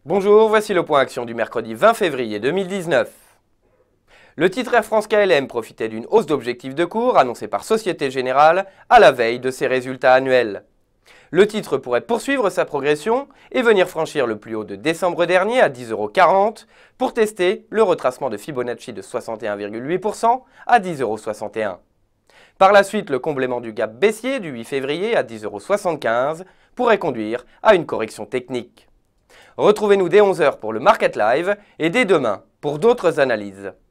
Bonjour, voici le point action du mercredi 20 février 2019. Le titre Air France KLM profitait d'une hausse d'objectifs de cours annoncée par Société Générale à la veille de ses résultats annuels. Le titre pourrait poursuivre sa progression et venir franchir le plus haut de décembre dernier à 10,40 € pour tester le retracement de Fibonacci de 61,8% à 10,61 €. Par la suite, le comblement du gap baissier du 8 février à 10,75 € pourrait conduire à une correction technique. Retrouvez-nous dès 11 h pour le Market Live et dès demain pour d'autres analyses.